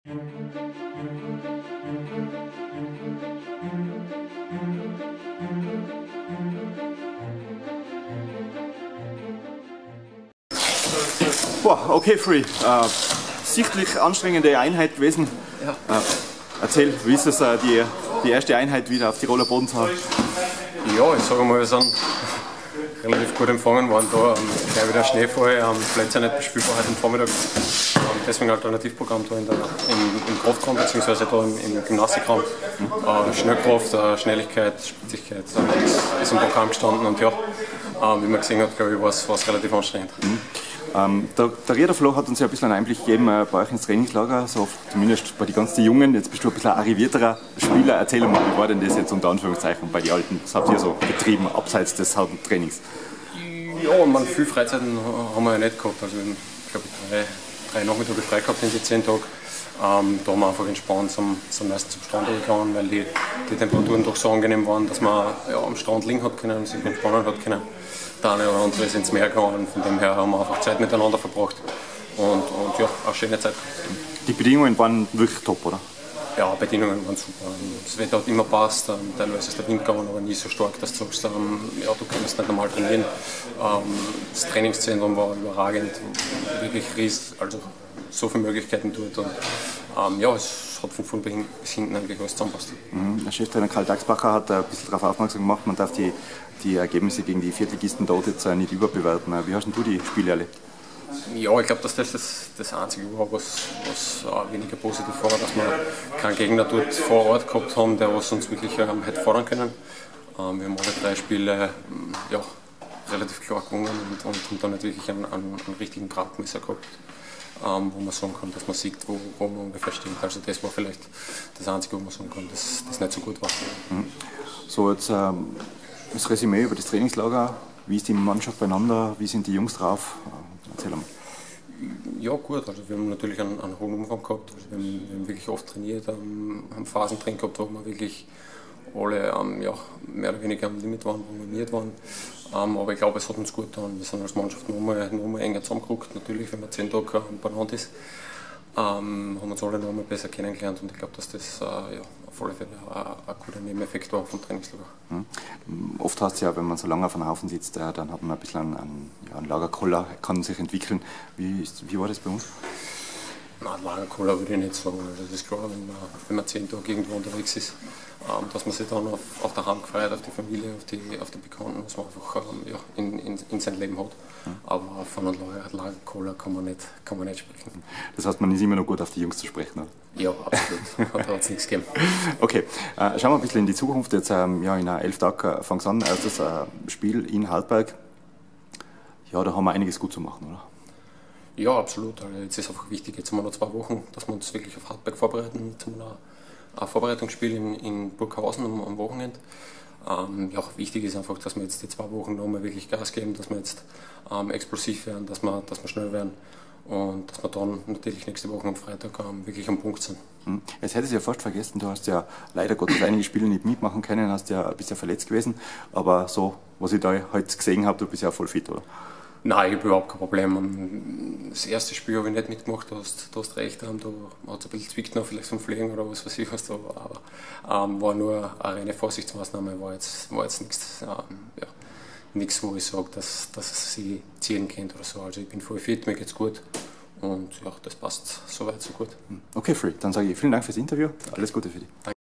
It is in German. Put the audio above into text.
Boah, okay, Free. Sichtlich anstrengende Einheit gewesen. Ja. Erzähl, wie ist es, die erste Einheit wieder auf Tiroler Boden zu haben? Ja, ich sage mal, wir sind relativ gut empfangen worden. Da gleich wieder Schneefall, Plätze nicht bespielbar heute am Vormittag. Deswegen Alternativprogramm da im Kraftraum bzw. da im Gymnastikraum. Schnellkraft, Schnelligkeit, Spitzigkeit ist im Programm gestanden und ja, wie man gesehen hat, glaube ich, war es relativ anstrengend. Der Riederflo hat uns ja ein bisschen einen Einblick gegeben bei euch ins Trainingslager, so zumindest bei den ganzen Jungen. Jetzt bist du ein bisschen ein arrivierterer Spieler. Erzähl mal, wie war denn das jetzt unter Anführungszeichen bei den Alten? Was habt ihr so getrieben, abseits des harten Trainings? Ja, viel Freizeiten haben wir ja nicht gehabt. Also ich glaube, drei Nachmittage frei gehabt in den 10 Tagen. Da haben wir einfach entspannt zum meisten zum Strand gegangen, weil die Temperaturen doch so angenehm waren, dass man ja, am Strand liegen hat können und sich entspannen hat können. Der eine oder andere ist ins Meer gegangen, von dem her haben wir einfach Zeit miteinander verbracht und ja, eine schöne Zeit. Die Bedingungen waren wirklich top, oder? Ja, Bedingungen waren super. Das Wetter hat immer passt, teilweise ist der Wind gegangen, aber nie so stark, dass du sagst, ja, du kannst nicht normal trainieren. Das Trainingszentrum war überragend, wirklich riesig, also so viele Möglichkeiten dort. Und, ja, es hat von vorn bis hinten eigentlich alles zusammenpasst. Der Cheftrainer Karl Dagsbacher hat ein bisschen darauf aufmerksam gemacht, man darf die Ergebnisse gegen die Viertligisten dort jetzt nicht überbewerten. Wie hast du die Spiele erlebt? Ja, ich glaube, dass das Einzige war, was weniger positiv war, dass wir keinen Gegner dort vor Ort gehabt haben, der was uns wirklich hätte fordern können. Wir haben alle 3 Spiele ja, relativ klar gewonnen und haben dann nicht wirklich einen richtigen Gradmesser gehabt, wo man sagen kann, dass man sieht, wo man ungefähr steht. Also das war vielleicht das Einzige, wo man sagen kann, dass das nicht so gut war. So, jetzt das Resümee über das Trainingslager. Wie ist die Mannschaft beieinander? Wie sind die Jungs drauf? Erzähl mal. Ja, gut. Also wir haben natürlich einen hohen Umfang gehabt. Also wir haben wirklich oft trainiert, haben Phasen drin gehabt, wo wir wirklich alle ja, mehr oder weniger am Limit waren, programmiert waren. Aber ich glaube, es hat uns gut getan. Wir sind als Mannschaft noch mal enger zusammengerückt. Natürlich, wenn man 10 Tage benannt ist, haben uns alle noch mal besser kennengelernt und ich glaube, dass das ja, auf alle Fälle ein guter Nebeneffekt war vom Trainingslager. Oft heißt es ja, wenn man so lange auf einem Haufen sitzt, dann hat man ein bisschen einen Lagerkoller, kann sich entwickeln. Wie war das bei uns? Nein, Lagerkoller würde ich nicht sagen. Also das ist klar, wenn man 10 Tage irgendwo unterwegs ist, dass man sich dann auf der Hand freut, auf die Familie, auf die Bekannten, was man einfach ja, in sein Leben hat. Aber von einem Lagerkoller kann man nicht sprechen. Das heißt, man ist immer noch gut auf die Jungs zu sprechen, oder? Ja, absolut. Da hat es nichts gegeben. Okay, schauen wir ein bisschen in die Zukunft. Jetzt ja, in 11 Tagen fängt es an. Erstes Spiel in Hartberg. Ja, da haben wir einiges gut zu machen, oder? Ja, absolut. Also jetzt ist einfach wichtig, jetzt haben wir noch 2 Wochen, dass wir uns wirklich auf Hartberg vorbereiten. Jetzt haben wir ein Vorbereitungsspiel in Burghausen am Wochenende. Ja, wichtig ist einfach, dass wir jetzt die 2 Wochen nochmal wirklich Gas geben, dass wir jetzt explosiv werden, dass wir schnell werden und dass wir dann natürlich nächste Woche am Freitag wirklich am Punkt sind. Jetzt hätte ich ja fast vergessen, du hast ja leider Gottes einige Spiele nicht mitmachen können, bist ja verletzt gewesen, aber so, was ich da heute gesehen habe, du bist ja voll fit, oder? Nein, ich habe überhaupt kein Problem. Das erste Spiel habe ich nicht mitgemacht, du hast recht, da hat es ein bisschen zwickt noch, vielleicht vom Fliegen oder was weiß ich was da war, aber war nur eine reine Vorsichtsmaßnahme, war jetzt nichts, ja, nichts, wo ich sage, dass es sie ziehen könnte oder so. Also ich bin voll fit, mir geht's gut und ja, das passt soweit so gut. Okay, Free, dann sage ich vielen Dank fürs Interview, alles Gute für dich. Danke.